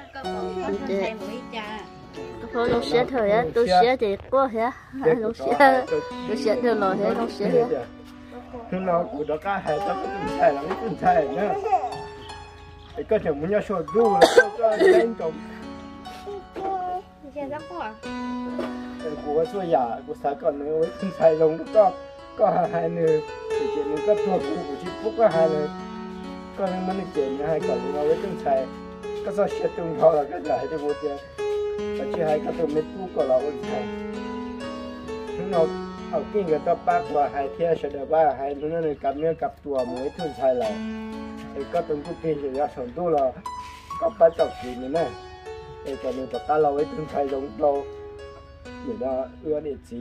thôi lúc xé thôi á tôi xé thì có hả lúc xé tôi xé thôi rồi thế lúc xé nó của đó cá hay tao cũng xài là cái cũng xài nữa cái cái thằng muốn nhau sôi đu là có lên trong xe rất quá của sôi giả của xã còn nữa với cũng xài lông có hai nữa thì chuyện nó có thuộc của chị phúc có hai nữa có nên mình chuyện hai còn nó với cũng xài có sao xé tung thôi là cái giải thì một tiền và chỉ hai cái tụi mình phúc còn là cũng xài nóเอากิ้งกับตัวปากว่าให้เที่ยวเสด็จว่าให้นู่นนี่กับเนื้อกับตัวมือทุ่นใช่แล้วไอ้ก็ต้องพูดที่จะยาสนตู้เราก็ไปจับกินนี่นะไอ้ตอนนี้ตัวตาเราไว้ทุ่นใช่ลงเราอยู่đó ưa địa chỉ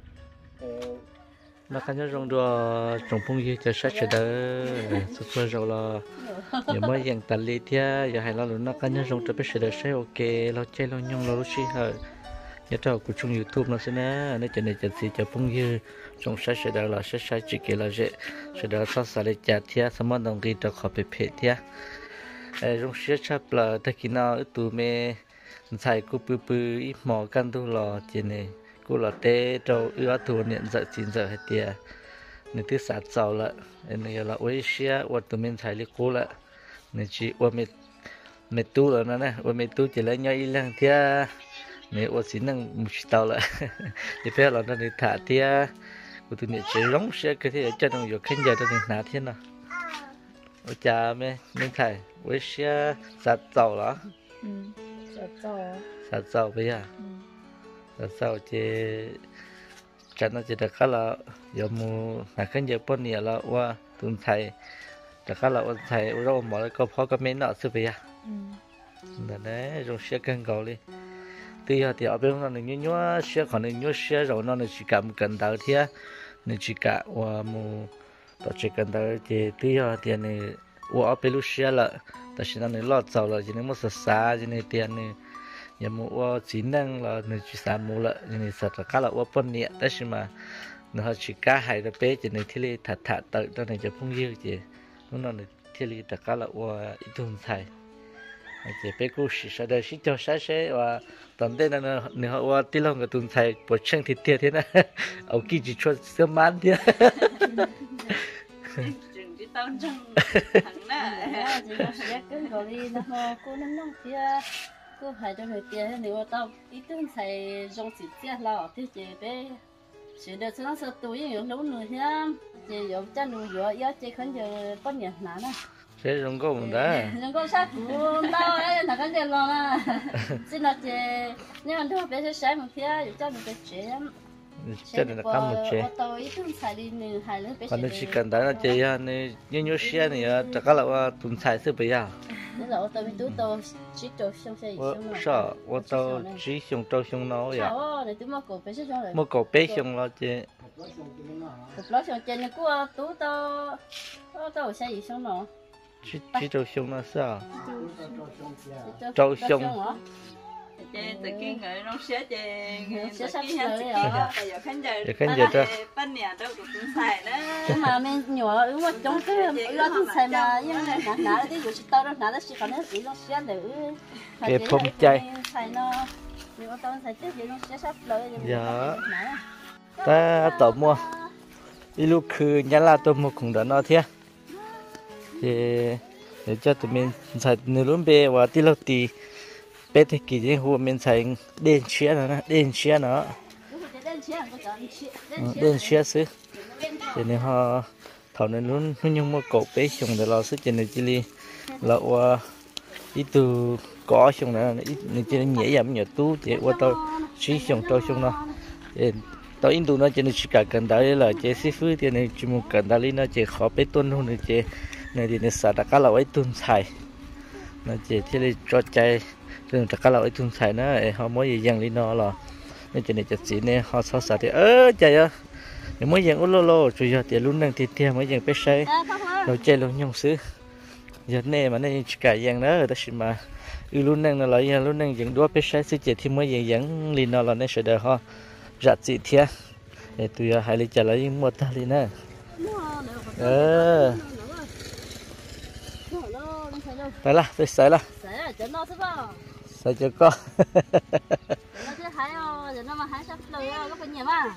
nó khá nhớ rong đua trồng phong như cho sát sẽ đỡ xuất xuất rồi là giờ mới dàn tali li thia giờ hay là nó khá nhớ rong cho biết sẽ đỡ sẽ ok lo chơi lo nhung lo lúc xí hơi nhớ trâu của chung YouTube nó sẽ nè nếu cho nên cho gì cho phong như trong sách sẽ đỡ là sách chỉ kể là sẽ đỡ so sánh để trả thia xong rồi đồng ý cho họ bị phê thia trong sách chấp là tất cả nó tụi mẹ xài cô bự ít mỏ căn tu lò chỉ này cô là té trâu ưa thua nhận giờ chín giờ hết tia nên thứ sát giàu lại nên là ôi xia ôi tụi mình xài lấy cô lại nên chỉ ôi mẹ tu rồi nó nè ôi mẹ tu chỉ lấy nhau ilang thia nếu ở xin năng một tàu lại thì phải là nó để thả thia của tụi này chỉ rong xe cái thế cho nó vô khinh giờ cho nên nã thiên nào ở cha mẹ nên thầy với xe sát giàu đó sát giàu bây giờ sát giàu chỉ cho nó chỉ được cái là giờ mua nã khinh giờ bao nhiêu là qua tụi thầy được cái là thầy rau mỏ có phó có mấy nọ xưa bây giờ là đấy rong xe cân cầu đi tuy là thì ở bên nó như nhớ xe còn như xe rồi nó chỉ cầm cần tàu thế nên chỉ cả và mu tổ chức cần tàu thì tuy là thì này ở bên lúc xe là tại sao nó lót giàu là chỉ nên một xa chỉ nên tiền này nhà mu ở chỉ năng là nên chỉ sản mu là nên sợ là cả là ở bên nhẹ tại sao mà nó chỉ cả hai cái bé chỉ nên thiết lý thật tự cho nên chỉ phong dư chỉ nó nên thiết lý tất cả là ở ít thùng xài chỉ bé cô sẽ đời sẽ cho sẽ và tận đây là nếu họ tí lòng cái tuần thầy bộ chân thịt tiệt thế này ông kia chỉ cho sớm mát thế chừng cái tao chân thằng nè chỉ có sẽ cứ gọi đi nó cô nông nông kia cô phải cho người tiền nếu tao ít tuần thầy dùng chỉ tiệt lo thì chỉ bé chỉ được nó sẽ túi những nấu nồi nhá chỉ dùng cho nồi dừa giá chỉ khẩn giờ có nhiều nè sẽ dùng có một đó dùng có sát cuốn tao ấy là cái gì lo à xin là chị nhưng mà thôi bé sẽ xài một phía cho mình cái chuyện cho nên là cắm một chế còn nếu chỉ cần đó là chị này như xe này chắc là tuần xài sẽ bây giờ là ô tô mình tô chỉ trâu xong xe xong sợ ô tô chỉ xong trâu xong nó vậy này tôi mua cổ bé xong lo chị lo xong trên này của tú tô xe gì xong nó chỉ trâu xong nó sao trâu xong chè tự nhiên người nó sẽ chè sẽ sắp tới rồi bây giờ khán giả bên nhà đâu cũng xài đó nhưng mà mình nhỏ đúng không trong cái lo thì xài mà nhưng mà nãy đi rồi tao đó nãy đó chỉ còn nó chỉ nó sẽ được cái phong chay xài nó nhưng mà tao xài tiếp thì nó sẽ sắp rồi dạ ta tổ mua đi lúcคือnhà là tổ mua cũng đã nói thế thì để cho tụi mình xài nửa luôn bê và tí lâu tí bé thì kỳ trên hồ mình xài đèn chia nữa đèn chia nữa đèn chia xứ cho nên họ thầu nên luôn nhưng mà cổ bé xong để lo sức cho nên chỉ li là ít từ có xong nữa ít nên chỉ nhẹ giảm nhẹ tú chỉ qua tao chỉ xong tao xong nó tao in tụ nó cho nên chỉ cả cần đấy là chế xí phứ thì nên chỉ một cần đấy nó chỉ khó bé tuân hơn chế này thì nên xả tất cả là ấy tuân xài nó chỉ thì cho chạy nên tất cả là ấy tuân xài nó họ mới gì dần đi nó là nên cho nên chặt chỉ nên họ sao xả thì chạy á nếu mới dần ôlô lô rồi giờ thì luôn đang thì mới dần bé say rồi chạy luôn nhung xứ giờ này mà nên chỉ cả dần đó rồi ta xin mà luôn đang là lại luôn đang dần đua bé say xứ chạy thì mới dần đi nó là nên sẽ đỡ họ giặt chỉ thiệt để tụi hai lấy trả lại một ta đi nè đây là tôi xài là cho nó thế bao sao cho có nó sẽ hái rồi nó mà hái sắp lời có phải nhiều mà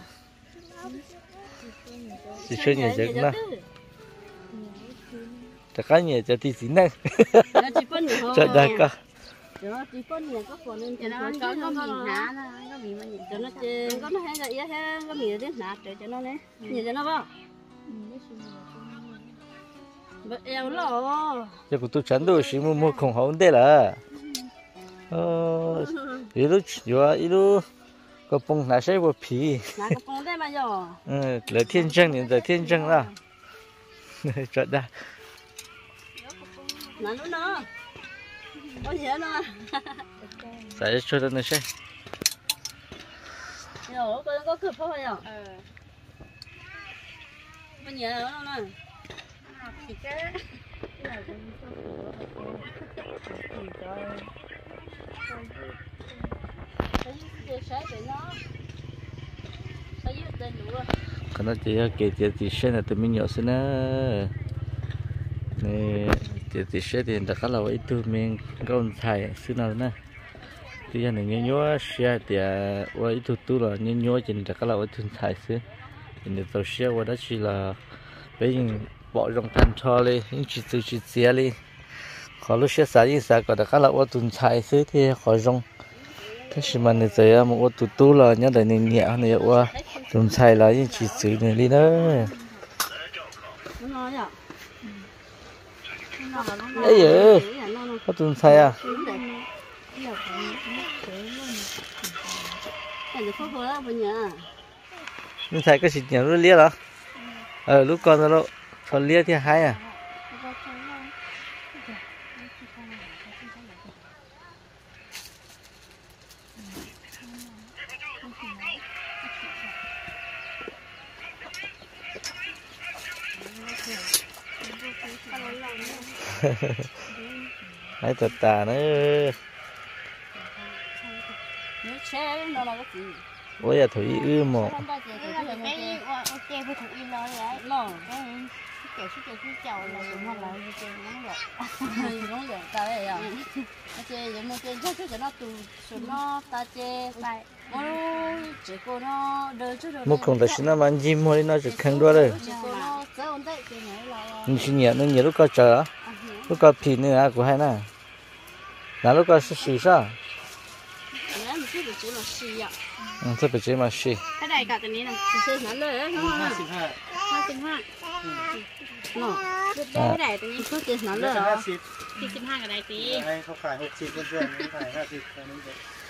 chỉ chơi nhiều chứ nó chắc cái nhiều cho tí xí nè cho đây có cho chỉ có nhiều có còn nên cho nó có mì hả có mì mà cho nó chơi có nó hay là ý ha có mì đến nát để cho nó đấy nhiều cho nó bao bớt eo lo giờ cũng tôi chán đồ xí mua không hỏng thế là 이루 그 뽕 나셔 뭐 피. 나가 뽕대 말이야. 응, 러天正你的天正了。真的。 나는 너. 어디야 너? 在说的那些。 야, có cửa phô ya. Bên nhà nó nè. Thì cái còn nó chỉ kể chỉ xe là tụi mình nhỏ xin á này chỉ xe thì đã khá là ít tụi mình còn xài xin nào nè tuy nhiên là nhỏ xe thì ít tụi là nhỏ chỉ đã khá là ít tụi xài xin thì tàu xe qua đó chỉ là bây giờ bỏ trong thanh cho đi những chỉ xe đi khó lúc xe xài còn đã khá là ít tụi xài xin thì khó trong thế thì mà này giờ một tụi là nhớ lại nhẹ này qua dùng xài là những chỉ xử này đi nữa ấy giờ có tụi xài à tụi xài cái gì nhỉ nó lia đó lúc con nó còn lia thì hay à hãy thật tà nữa ôi à thủy ư một một con ta xin nó mang chim thôi nó chỉ khăn đua đây mình xin nhẹ nó nhẹ lúc có chờ lúc có pin nữa của hai nè là lúc có xì sao这不这么细。 cái này cả cái này này xì xì nữa đấy không à 55 nó cái này cái này có tiền nó nữa 45cái này tí เขาขาย60เพื่อนๆขาย50แค่นี้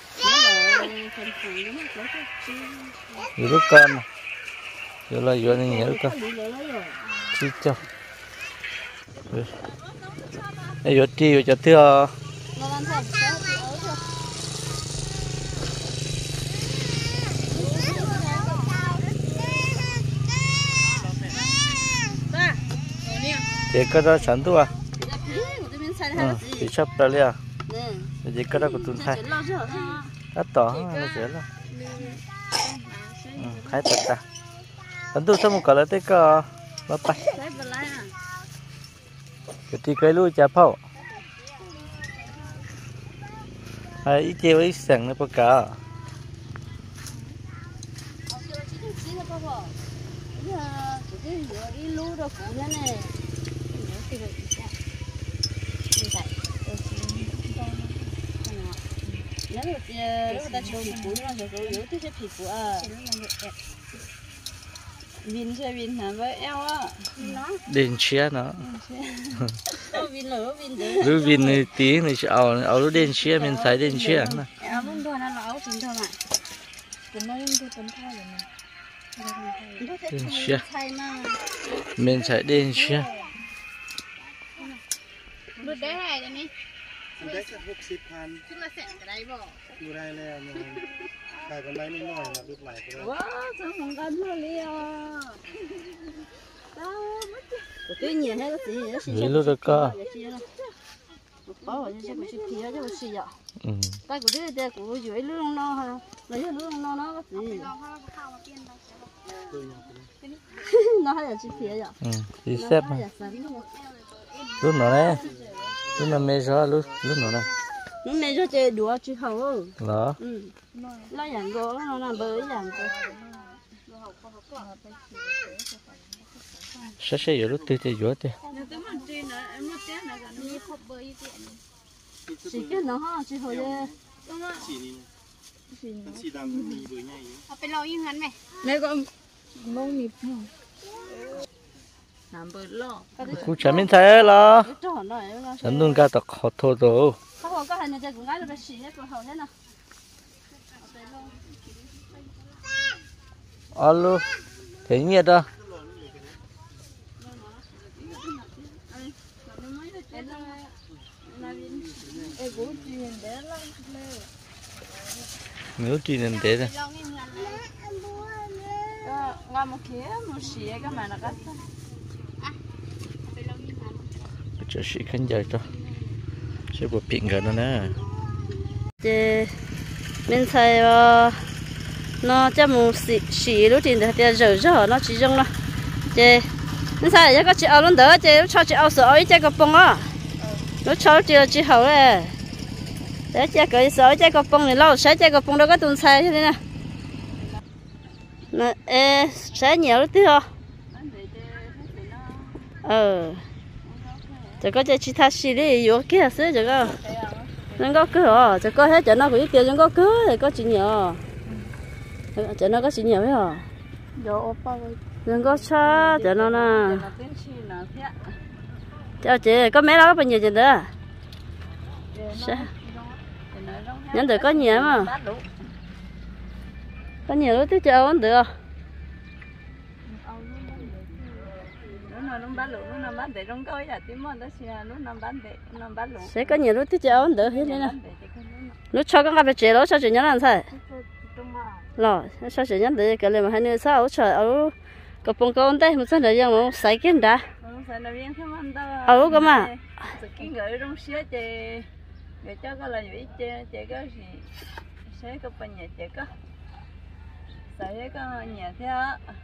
อยู่ลูกกันอยู่ละอยู่นี่อยู่กันชี้เจ้าไอ้อยู่ที่อยู่จะเที่ยวเด็กก็ได้ฉันตัวที่ชอบอะไรอ่ะเด็กก็ได้กุตุนไทยถ้าต่อเราเสียแล้วใครตัดตาฉันตัวสมุกก็แล้วแต่ก็มาไปcáiที่เคยรู้จะเผาไอ้เจ้าไอ้แสงในปากกาđiện chia nó lúc vin này tí này chỉ ảo lúc điện chia mình xài điện chia nè điện chia mình xài điện chia lúc đấy này đây ní ได้สัก60,000 ขึ้นมาแสนก็ได้บ่อยู่ได้แล้วเนี่ยขายกำไรนิดหน่อยนะลูกหลายก็ว้าจังของกันเลยอ่ะcái nhiều hay cái gì vậy lúc đó có bảo là cái gì kia chứ cái gì ạ cái của đây của dưới lương nó ha lấy lương nó cái gì nó hay là cái kia ạ đi xếp mà lúc nào đấy lúc nào mấy giờ lúc nào đấy lúc này cho chơi đùa chứ hầu đó nó dạng gỗ nó làm bơi dạng gỗ sẽ giờ lúc tươi tươi gió tươi chỉ cái nó ha chỉ hồi đây ไปรอยิงกันไหม này con mông mịt làm bơi lo cú chả mình thấy lo cái trò này nó chẳng luôn cả tập khó thô đồ không có hai người chơi cũng ngay là phải xì hết rồi hầu hết nào alo thế nhỉ đó nếu chỉ nên thế thôi ngon một kia một xì cái mà nó cắt cho sĩ khán giả cho sẽ có pin gần nữa nè thì mình thấy nó cho một xì lúc thì để rửa nó chỉ dùng nó thì mình thấy có chị ao luôn đỡ thì cho chị ao sữa ấy chơi cái bông á nó cho chị hậu này để chơi cái sữa chơi cái bông này lâu sẽ chơi cái bông đâu có tuần sai thế này nè sẽ nhiều lúc tí không chỉ có chơi chỉ thắt xì đi vô kia xí chỉ có nó có cửa chỉ có hết cho nó cũng tiền nó có cửa thì có chỉ nhiều cho nó có chỉ nhiều đấy đừng có xa cho nó nè cho chị có mấy đó bao nhiêu chị nữa nhắn được có nhiều mà có nhiều lúc tí chơi ăn được sẽ có nhiều lúc tí chơi ăn được hết nè lúc cho các bạn trẻ lúc cho chị nhắn làm sao rồi sao chị nhắn được cái này mà hai người sao trời ở cái bông con đây một số thời gian mà sấy cái đã ở cơ mà cái người trong xía chị người cho cái là vậy chị có gì sẽ có bên nhà chị có sẽ có nhà theo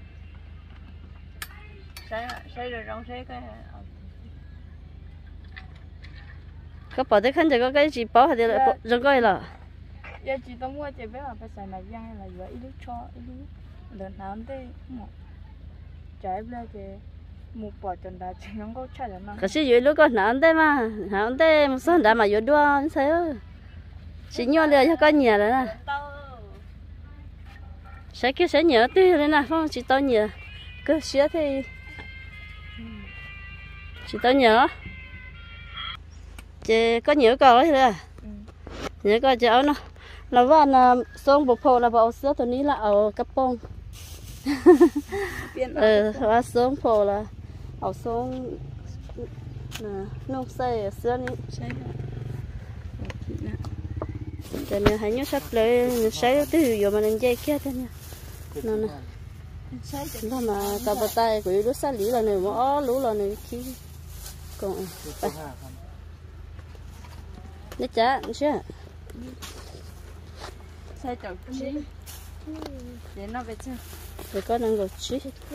sẽ rồi trong sẽ cái có bỏ tới khăn thì có cái gì bỏ thì rừng coi là giờ chị tao mua chị biết là phải xài này giang hay là giờ ít lúc cho ít lúc lần nào thế một trái bây giờ một bỏ chân đá chỉ không có chạy được mà cái gì vậy lúc con nào thế mà nào thế một số đã mà vô đua sao chỉ nhau liền cho con nhiều rồi nè sẽ kia sẽ nhớ tí rồi nè không chỉ tao nhớ cứ xía thì chỉ tao nhớ chị có nhớ coi thế à nhớ coi chị áo nó là van xong bộ phô là bộ sữaตัวนี้là ở cấp bông và xong phô là ở xong nông xây sữa này cho nên hãy nhớ sắp lấy sấy từ giờ mà nên dây kia thế nè nó nè nó mà tao bắt tay của đứa xa lý là này mà lú là này khi còn nó chả chưa sai chậu chi để nó về chưa để con đang gọi chi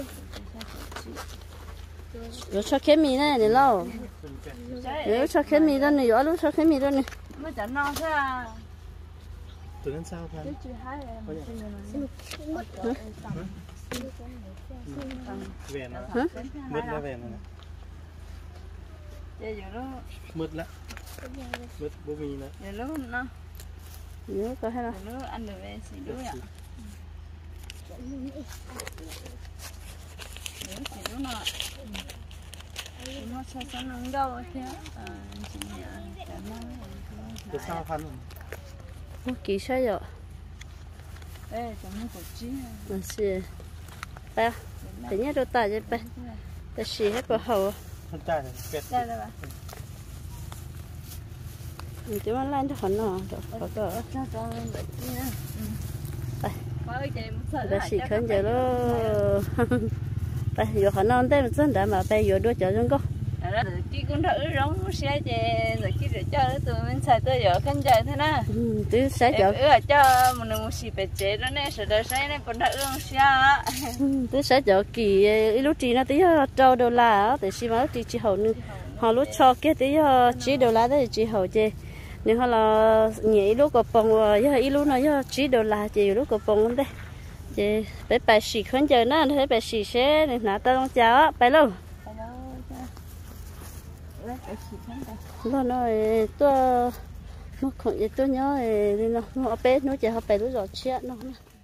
rồi cho cái mì này để lau rồi cho cái mì đó này rồi lúc cho cái mì đó này mới chả no thế à tụi nó sao thôi về nó mứt nó về nó giờ nó mứt lắm mứt bố mì nữa giờ nó nhớ có hay là nó ăn được về xì đuôi ạ nó sao nó đâu thế chị cái sao khăn ô kỳ sao vậy ê chồng nó có chi là gì ba tự nhiên đôi tay vậy ba ta xì hết vào hậu con trai này kẹt đây đây bà mình chỉ muốn lên cho hắn nó được có cỡ cho vậy nha ta xì khẩn giờ đó ba giờ hắn nó đây mình đã mà bây giờ đôi chợ chúng có chị cũng thử giống xe chè rồi chị để cho tụi mình xài tới giờ khăn chạy thế nè tứ sẽ chợ cho một xì bể chế đó nè sợi đời xe này còn thử giống xe tứ sẽ chợ kỳ lúc chị nó tí trâu đô la á thì xí mà chị hậu nữa họ lúc cho cái tí chỉ đô la đấy chị hậu chê nếu họ là nhảy lúc có bông giờ ít lúc nó giờ chỉ đồ là chỉ lúc có bông đấy chị bé bài xì khấn giờ nó thấy bé xì xe này nãy tao chào bài luôn nó nói tôi nó không vậy tôi nhớ thì nó bé nó chỉ học bài lúc rồi chết nó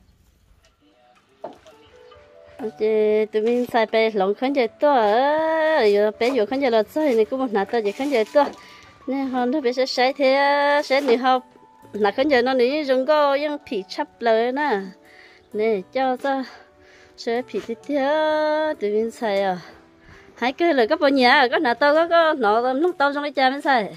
chị tụi mình xài bài lòng khấn giờ tôi giờ bé giờ khấn giờ là sao này cũng một nãy tao giờ khấn giờ tôi nè họ nó bé sẽ thế sẽ đi học là khấn giờ nó ní dùng có những phỉ chấp lời nè nè cho ta sẽ phỉ tiếp tụi mình xài à hai cái lời các bọn nhà có nãy tao có nó lúc tao trong cái cha mình xài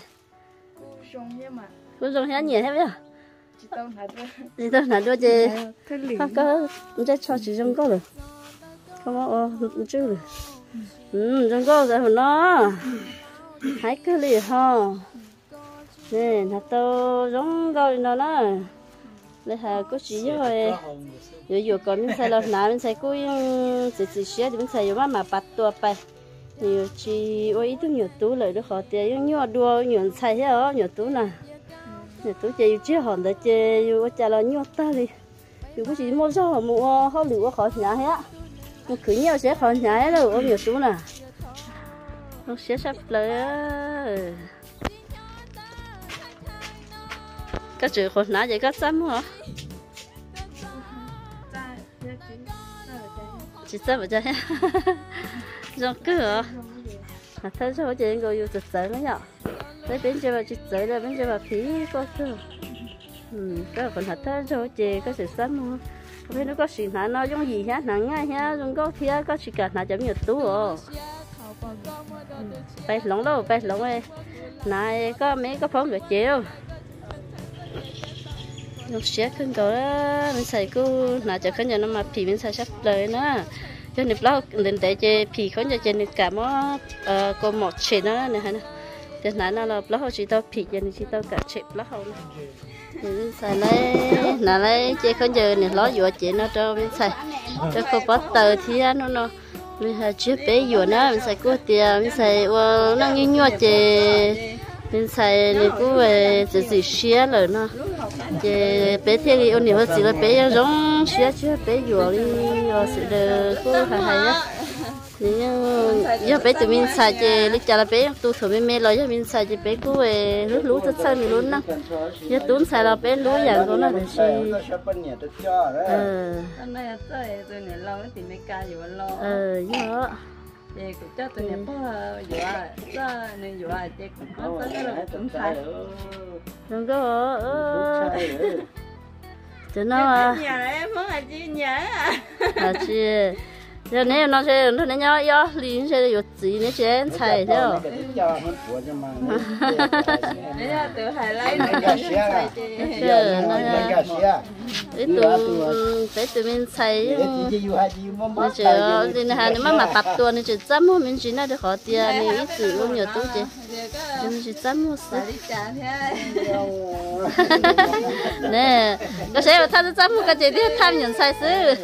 cũng dùng hết nhiều hết bây giờ tao nãy đôi chị không có chắc cho chị dùng có rồi không có chứ rồi dùng có rồi nó hai cái lì ho nè nãy tao dùng có nó lấy hà có chỉ rồi rồi còn mình xài là nãy mình xài cũng chỉ xía thì mình xài rồi mà bắt tuaไปnhiều chi ôi ít nhiều tú lại được họ tiền nhiều đua nhiều xài hết nhiều tú nè nhiều tú chơi chưa hòn để chơi yêu cha là nhiều ta đi yêu cái gì mua rau mua họ lựa khỏi nhà hết một khử nhiều sẽ khỏi nhà hết rồi nhiều tú nè nó sẽ sắp lại các chữ khỏi nhà vậy các xăm hả chỉ xăm vậy chứ rồi cứ hả thấy sao chị ngồi yêu thực sự nó nhở tới bên chơi vào chị tới là bên chơi vào phí có chứ cái còn thật thấy sao chị có sự sắm không bên nó có sự nào nó giống gì hết nặng ngay ha rồi có phía có sự cả nào chấm nhiều tú rồi bay lỏng đâu bay lỏng ấy này có mấy có phóng được chiều nó sẽขึ้นก่อนmình xài cứ nào cho khán giả nó mà phí mình xài sắp lời nữa cho nên đó đến để chơi phì khốn cho nên cả mó có một chuyện đó này hả cho nên nó là đó chỉ tao phì cho nên chỉ tao cả chuyện đó không mình xài lấy chơi khốn giờ này ló dừa chuyện nó cho mình xài cho có bắt tờ thì nó mình hay chưa bé dừa nữa mình xài cua tiền mình xài nó như nhua chơi mình xài này cũng về chỉ xía rồi nó chơi bé thế thì ôn nhiều chỉ là bé giống xía chưa bé dừa đi rồi sự đời cũng hay á giờ bé tụi mình xài chơi lúc cha là bé tu thử mê rồi giờ mình xài chơi bé cũng về lúc lú thật sao mình luôn nè giờ tụi xài là bé lú dạng của nó là gì này tôi này lâu thì mấy ca dù lo giờ chị cũng cho tôi nhập dùa cho nên dùa chị cũng có cái là cũng phải đừng có cho nó nhà em muốn là chi nhà à chị giờ nếu nó sẽ nó nhỏ nhỏ liền sẽ được gì nữa chứ anh xài thế không đấy là tự hài lấy để tụi mình xài mình chỉ thì hà nếu mà bắt tuần thì chỉ dám mua mình chỉ nói được họ tiền thì ít sự cũng nhiều túi chứ mình chỉ dám mua sao nè có sẽ là tham dám mua cái gì thì tham nhận xài xứ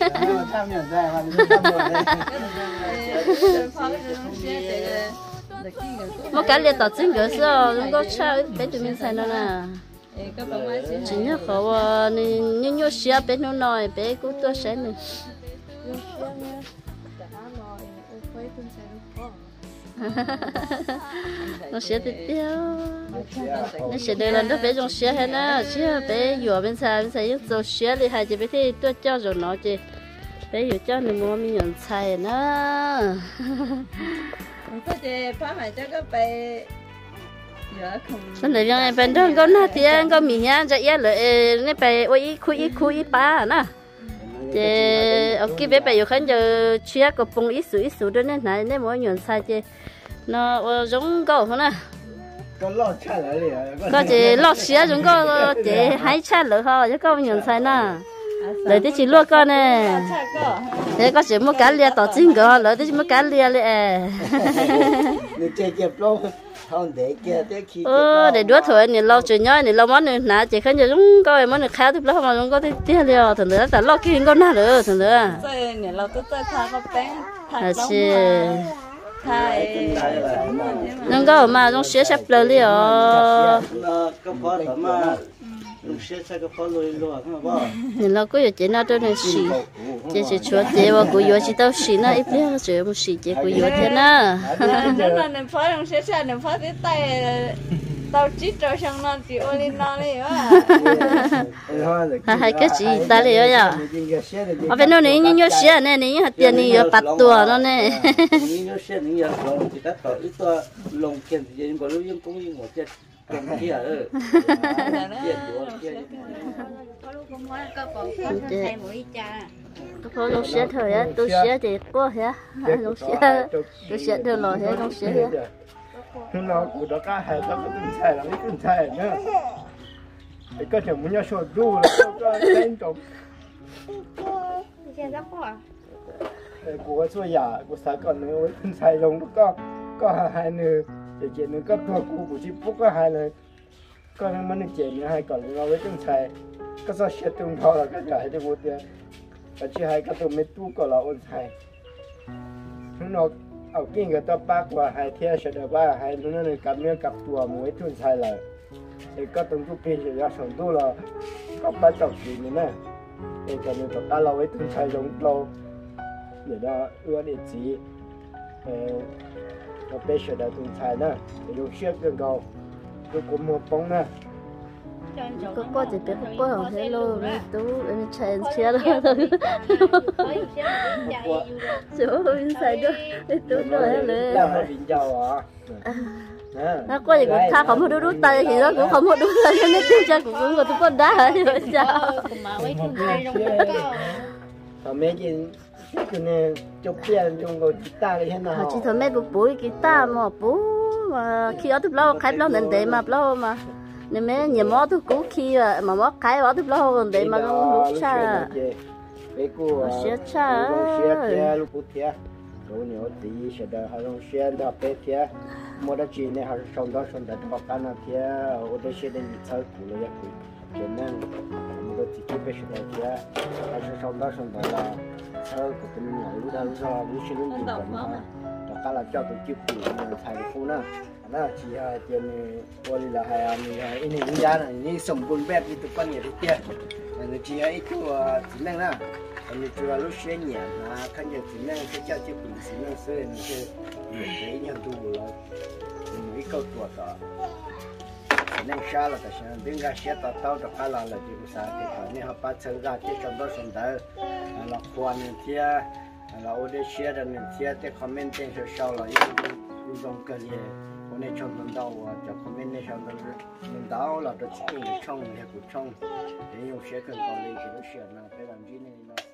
một cái liệt tọt chính cái sao nó có chơi bé tụi mình xài nó nè chỉ nhớ họ nên nhớ xia bé nó nói bé cũng tôi sẽ nữa nó sẽ tiếp theo nó sẽ đây là nó bé trong xia hay là xia bé vừa bên xài những dầu xia thì hai chị bé thì tôi cho rồi nó chị bé vừa cho nên mua mình nhận xài nữa có chị phá mày cho cái bé nên là những bên đó có nát thì có mì nhá cho ít rồi nên bé ôi khui ba nè chị ở kia bé bé vừa khán giờ chia có bông ít số đó nên này nên mỗi nhận xài chị nó giống câu không nè có chị lót xía giống có chị hái chát lửa ho chứ có nhận xài nè lấy tí chỉ luộc con nè thế có chỉ một cái lia tỏ chính cơ lấy tí một cái lia lẹ để đuổi thôi này lâu chuyện nhói này lâu món này nãy chỉ khán giả chúng coi món này khá thì lâu mà chúng có tí lia thường nữa tại lâu kia con nào nữa thường nữa này lâu tôi khá có bé chị thay nâng có mà trong xe sắp lời đi nó có phó thở mà lúc xe cái phó lùi lùa không bao nên nó có chuyện nào đó nên xì chỉ chúa chế và cô yêu chỉ tao xì nó ít biết chuyện một xì chế cô yêu thế na nó là nên phó trong xe nên phó cái tay tao chỉ cho sang non thì ôi lên non đi hai cái gì ta lấy rồi à ở bên nó này nhiều xe này này hạt tiền này bắt tua nó này nhiều xe này nhiều lồng thì ta có ít tua lồng kiện thì những cái lúc những công việc một cái lồng kia tôi lông xe thôi á tôi xe thì có hả lông xe tôi xe thôi rồi hả lông xe hả nó cũng đó cả hai đó cũng sai là cũng sai nữa thì có thể muốn nhau sôi đủ là có tên trọng của số nhà của xã còn nữa với cũng sai lông có hai nữa thì chuyện nữa có thua của chị phúc có hai nữa có nên mình chuyện nữa hai còn nó với cũng sai có sao sẽ tung thọ là cái giải thì một tiền và chỉ hai cái tụi mấy tu còn là ôn sai nóเอากิ้งกับตัวปากว่าให้เที่ยวเฉยๆว่าให้นู่นนี่กับเนื้อกับตัวมวยทุนใช่เลยไอ้ก็ต้องทุกปีจะยาสองตัวเราก็ไปจับกินนี่นะไอ้ก็มีตัวตาเราไว้ทุนใช้ลงเราเดี๋ยวเราเอื้อนอีกทีเราไปเฉยๆทุนใช้นะไอ้ลูกเชือกกันเราลูกกลมหัวป้องนะ có thì biết có hỏng hello mấy tú em chạy xe đó chỗ bên sai đó mấy tú rồi hết nó có gì cũng tha không có đút tay thì nó cũng không có đút tay nên tiêu cha cũng có tụi con đá rồi sao mấy cái này chụp tiền dùng cái guitar này thế nào chỉ thôi mấy bụi guitar mà bố mà khi ở tụi lâu khai lâu nên để mà lâu mà nên mấy nhà mỏ tôi cũ khi mà mỏ cái bỏ tôi lâu còn để mà nó lúc xa cái cô xe xa xe lúc cũ thế rồi nhiều tí sẽ đợi họ dùng xe đạp bé thế mua đất gì này họ sống đó họ cán nào thế ở đây xe đến chơi cũ rồi cũ cho nên mua đất chỉ bé sẽ đợi thế họ sống đó là chơi của tụi mình lúc đó lúc xe lúc gì còn đó cả là cho tụi chịu cũ mình thay cái khu nữa nó chỉ tiền qua là hai anh này giá này như sầm bùn bẹp như tụi con nhà đi tiền người chỉ ấy chỗ chỉ năng là người chủ lúc xe nhẹ là khán giả chỉ năng cái cho chịu cũ chỉ năng sơi mình chơi để nhận tu là mấy câu tuổi đó chỉ năng xa là tại sao bên ga xe tao được cả là chỉ có sao thì phải nên họ bắt chân ra cái trong đó xong đó là quan thì là ở đây xe là mình xe thì comment trên sau là dùng cái gì hôm nay trong tuần đầu cho comment này trong tuần đầu là được chỉ trong này của trong để dùng xe cần còn lấy cái đó xe nào phải làm gì này